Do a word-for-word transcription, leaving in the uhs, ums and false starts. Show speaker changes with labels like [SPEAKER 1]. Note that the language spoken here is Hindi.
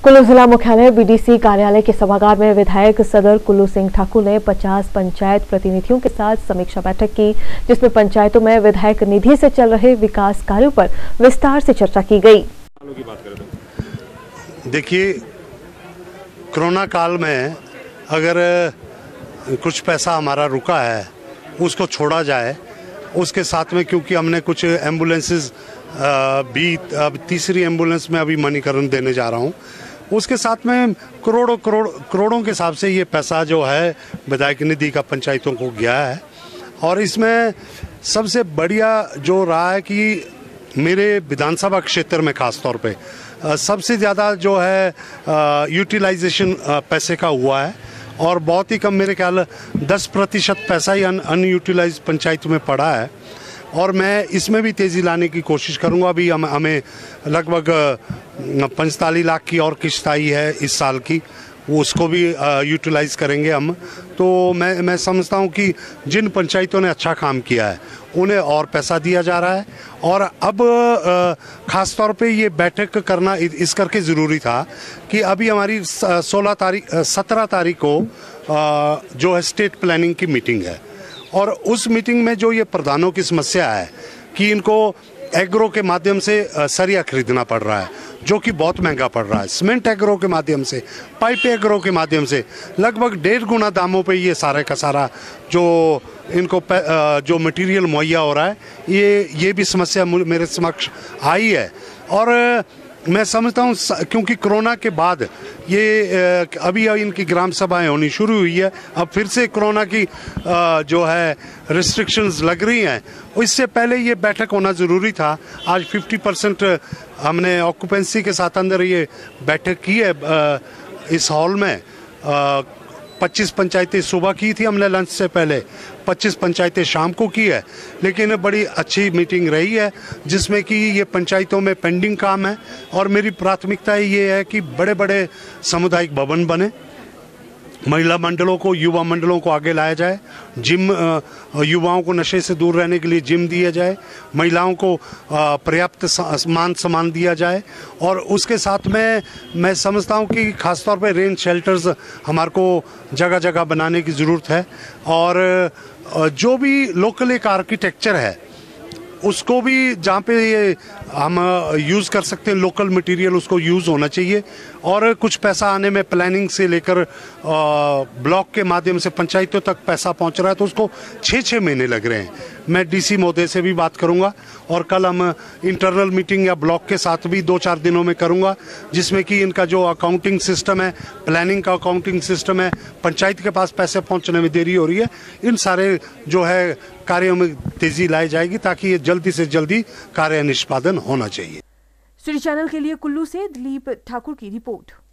[SPEAKER 1] कुल्लू जिला मुख्यालय बीडीसी कार्यालय के सभागार में विधायक सदर कुल्लू सिंह ठाकुर ने पचास पंचायत प्रतिनिधियों के साथ समीक्षा बैठक की, जिसमें पंचायतों में विधायक निधि से चल रहे विकास कार्यों पर विस्तार से चर्चा की गई।
[SPEAKER 2] देखिए, कोरोना काल में अगर कुछ पैसा हमारा रुका है उसको छोड़ा जाए, उसके साथ में क्योंकि हमने कुछ एम्बुलेंसेस भी, अब तीसरी एम्बुलेंस में अभी मनीकरण देने जा रहा हूँ, उसके साथ में करोड़ों करोड़ करोड़ों के हिसाब से ये पैसा जो है विधायक निधि का पंचायतों को गया है। और इसमें सबसे बढ़िया जो रहा है कि मेरे विधानसभा क्षेत्र में खास तौर पे सबसे ज़्यादा जो है यूटिलाइजेशन पैसे का हुआ है और बहुत ही कम, मेरे ख्याल दस प्रतिशत पैसा ही अनयूटिलाइज पंचायत में पड़ा है। और मैं इसमें भी तेज़ी लाने की कोशिश करूंगा। अभी हम हमें लगभग पैंतालीस लाख की और किस्त आई है इस साल की, वो उसको भी यूटिलाइज करेंगे हम। तो मैं मैं समझता हूं कि जिन पंचायतों ने अच्छा काम किया है उन्हें और पैसा दिया जा रहा है। और अब ख़ास तौर पे ये बैठक करना इस करके ज़रूरी था कि अभी हमारी सोलह तारीख सत्रह तारीख को जो है स्टेट प्लानिंग की मीटिंग है और उस मीटिंग में जो ये प्रधानों की समस्या है कि इनको एग्रो के माध्यम से सरिया खरीदना पड़ रहा है, जो कि बहुत महंगा पड़ रहा है। सीमेंट एग्रो के माध्यम से, पाइप एग्रो के माध्यम से लगभग डेढ़ गुना दामों पे ये सारे का सारा जो इनको जो मटेरियल मुहैया हो रहा है, ये ये भी समस्या मेरे समक्ष आई है। और मैं समझता हूँ क्योंकि कोरोना के बाद ये अभी इनकी ग्राम सभाएं होनी शुरू हुई है, अब फिर से कोरोना की जो है रिस्ट्रिक्शंस लग रही हैं, इससे पहले ये बैठक होना ज़रूरी था। आज पचास परसेंट हमने ऑक्यूपेंसी के साथ अंदर ये बैठक की है इस हॉल में। पच्चीस पंचायतें सुबह की थी हमने लंच से पहले, पच्चीस पंचायतें शाम को की है, लेकिन बड़ी अच्छी मीटिंग रही है जिसमें कि ये पंचायतों में पेंडिंग काम है। और मेरी प्राथमिकता ये है कि बड़े बड़े सामुदायिक भवन बने, महिला मंडलों को, युवा मंडलों को आगे लाया जाए, जिम युवाओं को नशे से दूर रहने के लिए जिम दिया जाए, महिलाओं को पर्याप्त मान सम्मान दिया जाए। और उसके साथ में मैं समझता हूँ कि खासतौर पे रेन शेल्टर्स हमारे को जगह जगह बनाने की ज़रूरत है। और जो भी लोकल एक आर्किटेक्चर है उसको भी जहाँ पे ये हम यूज़ कर सकते हैं, लोकल मटेरियल उसको यूज़ होना चाहिए। और कुछ पैसा आने में प्लानिंग से लेकर ब्लॉक के माध्यम से पंचायतों तक पैसा पहुँच रहा है, तो उसको छः छः महीने लग रहे हैं। मैं डीसी महोदय से भी बात करूँगा और कल हम इंटरनल मीटिंग या ब्लॉक के साथ भी दो चार दिनों में करूँगा, जिसमें कि इनका जो अकाउंटिंग सिस्टम है, प्लानिंग का अकाउंटिंग सिस्टम है, पंचायत के पास पैसे पहुँचने में देरी हो रही है, इन सारे जो है कार्यों में तेजी लाई जाएगी ताकि ये जल्दी से जल्दी कार्य निष्पादन होना चाहिए।
[SPEAKER 1] सिटी चैनल के लिए कुल्लू से दिलीप ठाकुर की रिपोर्ट।